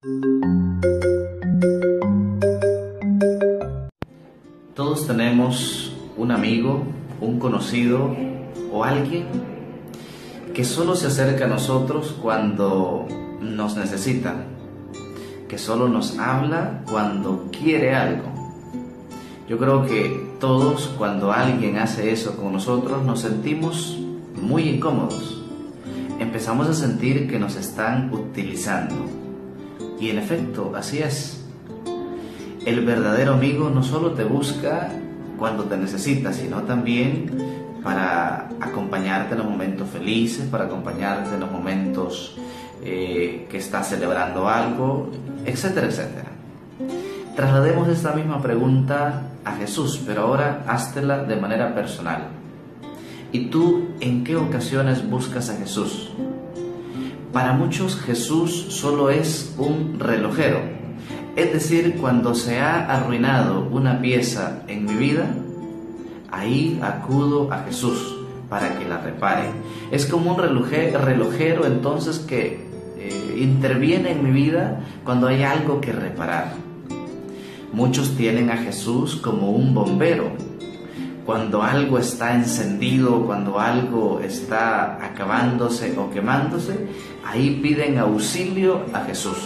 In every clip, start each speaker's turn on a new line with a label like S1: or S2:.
S1: Todos tenemos un amigo, un conocido o alguien que solo se acerca a nosotros cuando nos necesita, que solo nos habla cuando quiere algo. Yo creo que todos, cuando alguien hace eso con nosotros, nos sentimos muy incómodos. Empezamos a sentir que nos están utilizando. Y en efecto, así es. El verdadero amigo no solo te busca cuando te necesita, sino también para acompañarte en los momentos felices, para acompañarte en los momentos que estás celebrando algo, etcétera, etcétera. Traslademos esta misma pregunta a Jesús, pero ahora háztela de manera personal. ¿Y tú en qué ocasiones buscas a Jesús? Para muchos Jesús solo es un relojero, es decir, cuando se ha arruinado una pieza en mi vida, ahí acudo a Jesús para que la repare. Es como un relojero entonces que interviene en mi vida cuando hay algo que reparar. Muchos tienen a Jesús como un bombero. Cuando algo está encendido, cuando algo está acabándose o quemándose, ahí piden auxilio a Jesús.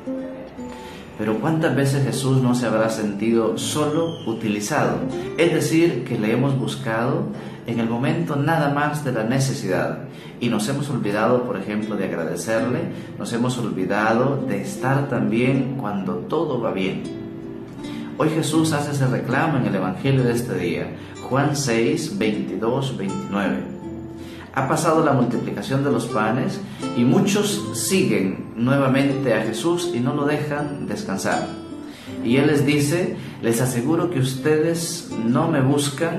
S1: Pero ¿cuántas veces Jesús no se habrá sentido solo utilizado? Es decir, que le hemos buscado en el momento nada más de la necesidad y nos hemos olvidado, por ejemplo, de agradecerle, nos hemos olvidado de estar también cuando todo va bien. Hoy Jesús hace ese reclamo en el Evangelio de este día, Juan 6, 22, 29. Ha pasado la multiplicación de los panes y muchos siguen nuevamente a Jesús y no lo dejan descansar. Y Él les dice, les aseguro que ustedes no me buscan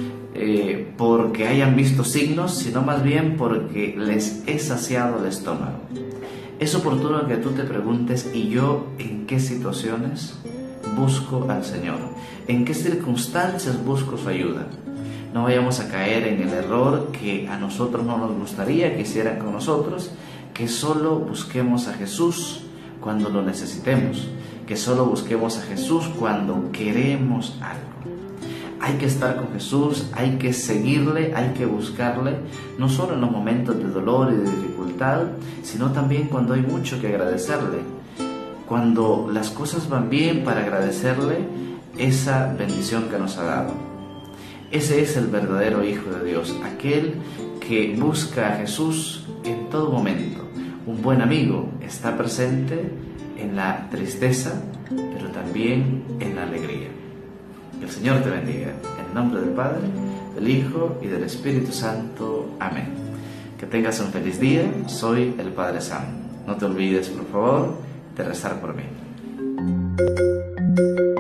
S1: porque hayan visto signos, sino más bien porque les he saciado el estómago. Es oportuno que tú te preguntes, ¿y yo en qué situaciones busco al Señor? ¿En qué circunstancias busco su ayuda? No vayamos a caer en el error que a nosotros no nos gustaría que hicieran con nosotros, que solo busquemos a Jesús cuando lo necesitemos, que solo busquemos a Jesús cuando queremos algo. Hay que estar con Jesús, hay que seguirle, hay que buscarle, no solo en los momentos de dolor y de dificultad, sino también cuando hay mucho que agradecerle. Cuando las cosas van bien, para agradecerle esa bendición que nos ha dado. Ese es el verdadero Hijo de Dios, aquel que busca a Jesús en todo momento. Un buen amigo está presente en la tristeza, pero también en la alegría. Que el Señor te bendiga. En el nombre del Padre, del Hijo y del Espíritu Santo. Amén. Que tengas un feliz día. Soy el Padre Sam. No te olvides, por favor, de rezar por mí.